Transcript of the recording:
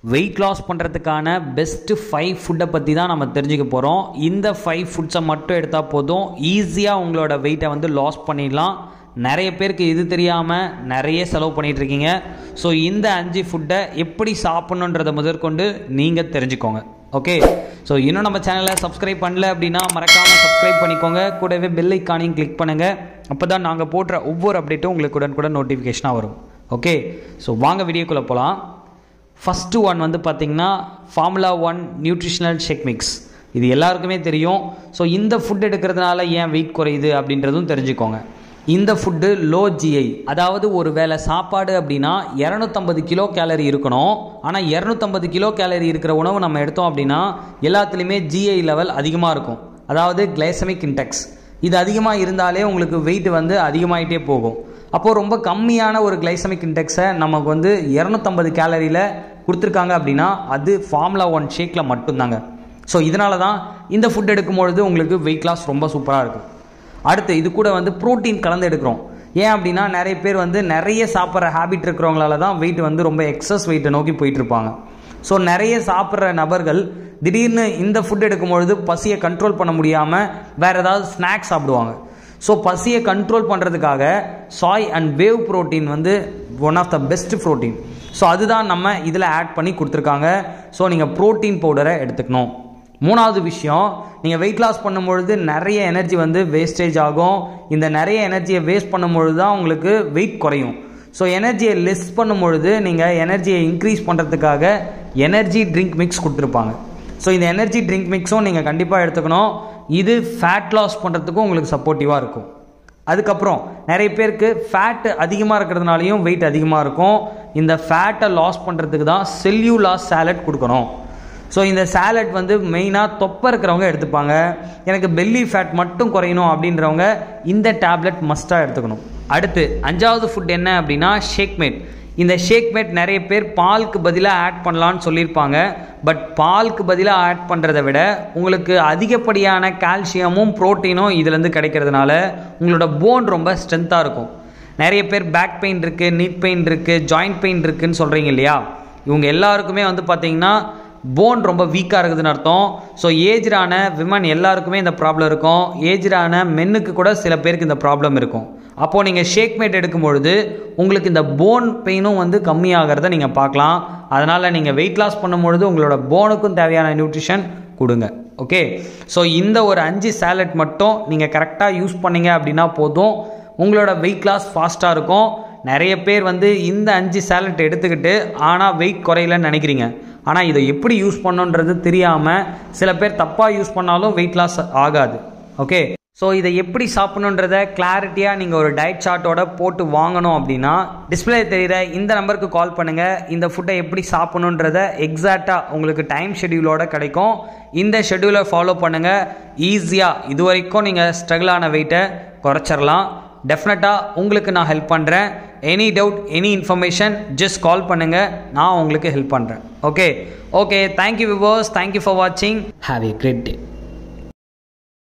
Weight loss பண்ணுறதுக்கான best 5 ஃபுட்டை பற்றி தான் நம்ம தெரிஞ்சுக்க போகிறோம். இந்த 5 ஃபுட்ஸை மட்டும் எடுத்தால் போதும், ஈஸியாக உங்களோட வெயிட்டை வந்து லாஸ் பண்ணிடலாம். நிறைய பேருக்கு இது தெரியாமல் நிறைய செலவு பண்ணிகிட்ருக்கீங்க. ஸோ இந்த 5 ஃபுட்டை எப்படி சாப்பிட்ணுன்றதை முதற்கொண்டு நீங்கள் தெரிஞ்சுக்கோங்க. ஓகே, ஸோ இன்னும் நம்ம சேனலை சப்ஸ்கிரைப் பண்ணல அப்படின்னா மறக்காமல் சப்ஸ்கிரைப் பண்ணிக்கோங்க. கூடவே பெல் ஐக்கானையும் கிளிக் பண்ணுங்கள். அப்போ தான் நாங்கள் போடுற ஒவ்வொரு அப்டேட்டும் உங்களுக்கு உடனுக்குடன் நோட்டிஃபிகேஷனாக வரும். ஓகே, ஸோ வாங்க வீடியோக்குள்ளே போகலாம். ஃபஸ்ட்டு ஒன் வந்து பார்த்திங்கன்னா ஃபார்முலா 1 நியூட்ரிஷனல் ஷேக் மிக்ஸ். இது எல்லாருக்குமே தெரியும். ஸோ இந்த ஃபுட் எடுக்கிறதுனால ஏன் வெயிட் குறையுது அப்படின்றதும் தெரிஞ்சுக்கோங்க. இந்த ஃபுட்டு லோ ஜிஐ, அதாவது ஒரு வேளை சாப்பாடு அப்படின்னா 250 கிலோ கேலரி இருக்கணும். ஆனால் 250 கிலோ கேலரி இருக்கிற உணவு நம்ம எடுத்தோம் அப்படின்னா எல்லாத்துலேயுமே ஜிஐ லெவல் அதிகமாக இருக்கும், அதாவது கிளைசமிக் இன்டெக்ஸ். இது அதிகமாக இருந்தாலே உங்களுக்கு வெயிட் வந்து அதிகமாகிட்டே போகும். அப்போது ரொம்ப கம்மியான ஒரு கிளைசமிக் இன்டெக்ஸை நமக்கு வந்து 250 கேலரியில் கொடுத்துருக்காங்க அப்படின்னா அது ஃபார்முலா 1 ஷேக்கில் மட்டும்தாங்க. ஸோ இதனால தான் இந்த ஃபுட் எடுக்கும்பொழுது உங்களுக்கு வெயிட் லாஸ் ரொம்ப சூப்பராக இருக்கும். அடுத்து இது கூட வந்து ப்ரோட்டீன் கலந்து எடுக்கிறோம். ஏன் அப்படின்னா நிறைய பேர் வந்து நிறைய சாப்பிட்ற ஹேபிட் இருக்கிறவங்களால தான் வெயிட் வந்து ரொம்ப எக்ஸஸ் வெயிட்டை நோக்கி போயிட்டுருப்பாங்க. ஸோ நிறைய சாப்பிட்ற நபர்கள் திடீர்னு இந்த ஃபுட் எடுக்கும்பொழுது பசியை கண்ட்ரோல் பண்ண முடியாமல் வேறு ஏதாவது ஸ்நாக்ஸ் சாப்பிடுவாங்க. ஸோ பசியை கண்ட்ரோல் பண்ணுறதுக்காக சாய் அண்ட் வேவ் ப்ரோட்டீன் வந்து one of the best protein. So அதுதான் நம்ம இதில் ஆட் பண்ணி கொடுத்துருக்காங்க. ஸோ நீங்கள் ப்ரோட்டீன் பவுடரை எடுத்துக்கணும். மூணாவது விஷயம், நீங்கள் வெயிட் லாஸ் பண்ணும்பொழுது நிறைய எனர்ஜி வந்து வேஸ்டேஜ் ஆகும். இந்த நிறைய எனர்ஜியை வேஸ்ட் பண்ணும்பொழுது தான் உங்களுக்கு வெயிட் குறையும். ஸோ எனர்ஜியை லெஸ் பண்ணும்பொழுது நீங்கள் எனர்ஜியை இன்க்ரீஸ் பண்ணுறதுக்காக எனர்ஜி ட்ரிங்க் மிக்ஸ் கொடுத்துருப்பாங்க. ஸோ இந்த எனர்ஜி ட்ரிங்க் மிக்ஸும் நீங்கள் கண்டிப்பாக எடுத்துக்கணும். இது ஃபேட் லாஸ் பண்ணுறதுக்கும் உங்களுக்கு சப்போர்ட்டிவாக இருக்கும். அதுக்கப்புறம் நிறைய பேருக்கு ஃபேட் அதிகமாக இருக்கிறதுனாலையும் வெயிட் அதிகமாக இருக்கும். இந்த ஃபேட்டை லாஸ் பண்ணுறதுக்கு தான் செல்யூலார் சாலட் கொடுக்கணும். ஸோ இந்த சாலட் வந்து மெயினாக தொப்பை இருக்கிறவங்க எடுத்துப்பாங்க. எனக்கு பெல்லி ஃபேட் மட்டும் குறையணும் அப்படின்றவங்க இந்த டேப்லெட் மஸ்ட்டாக எடுத்துக்கணும். அடுத்து 5வது ஃபுட் என்ன அப்படின்னா ஷேக் மேட். இந்த ஷேக் மேட் நிறைய பேர் பாலுக்கு பதிலாக ஆட் பண்ணலான்னு சொல்லியிருப்பாங்க. பட் பாலுக்கு பதிலாக ஆட் பண்ணுறதை விட உங்களுக்கு அதிகப்படியான கால்சியமும் ப்ரோட்டீனும் இதுலேருந்து கிடைக்கிறதுனால உங்களோட போன் ரொம்ப ஸ்ட்ரென்த்தாக இருக்கும். நிறைய பேர் பேக் பெயின் இருக்குது, நீட் பெயின் இருக்குது, ஜாயிண்ட் பெயின் இருக்குதுன்னு சொல்கிறீங்க இல்லையா, இவங்க எல்லாருக்குமே வந்து பார்த்திங்கன்னா போன் ரொம்ப வீக்காக இருக்குதுன்னு அர்த்தம். ஸோ ஏஜ்டான விமன் எல்லாருக்குமே இந்த ப்ராப்ளம் இருக்கும். ஏஜ்டான மென்னுக்கு கூட சில பேருக்கு இந்த ப்ராப்ளம் இருக்கும். அப்போது நீங்கள் ஷேக் மேட் எடுக்கும்பொழுது உங்களுக்கு இந்த போன் பெயினும் வந்து கம்மியாகிறத நீங்கள் பார்க்கலாம். அதனால் நீங்கள் வெயிட் லாஸ் பண்ணும்பொழுது உங்களோட போனுக்கும் தேவையான நியூட்ரிஷன் கொடுங்க. ஓகே, ஸோ இந்த ஒரு 5 சாலட் மட்டும் நீங்கள் கரெக்டாக யூஸ் பண்ணீங்க அப்படின்னா போதும், உங்களோட வெயிட் லாஸ் ஃபாஸ்ட்டாக இருக்கும். நிறைய பேர் வந்து இந்த 5 சாலட் எடுத்துக்கிட்டு ஆனால் வெயிட் குறையலன்னு நினைக்கிறீங்க. ஆனால் இதை எப்படி யூஸ் பண்ணணுன்றது தெரியாமல் சில பேர் தப்பாக யூஸ் பண்ணாலும் வெயிட் லாஸ் ஆகாது. ஓகே, ஸோ இதை எப்படி சாப்பிடணுன்றதை கிளாரிட்டியாக நீங்கள் ஒரு டயட் சார்ட்டோட போட்டு வாங்கணும் அப்படின்னா டிஸ்பிளே தெரிகிற இந்த நம்பருக்கு கால் பண்ணுங்கள். இந்த ஃபுட்டை எப்படி சாப்பிடணுன்றதை எக்ஸாக்டாக உங்களுக்கு டைம் ஷெடியூலோட கிடைக்கும். இந்த ஷெடியூலை ஃபாலோ பண்ணுங்கள். ஈஸியாக இது வரைக்கும் நீங்கள் ஸ்ட்ரகிள் ஆன வெயிட்டை குறைச்சிடலாம். டெஃபினட்டாக உங்களுக்கு நான் ஹெல்ப் பண்ணுறேன். Any doubt, any information just call பண்ணுங்கள், நான் உங்களுக்கு ஹெல்ப் பண்ணுறேன். Okay, thank you viewers, thank you for வாட்சிங். Have a great day.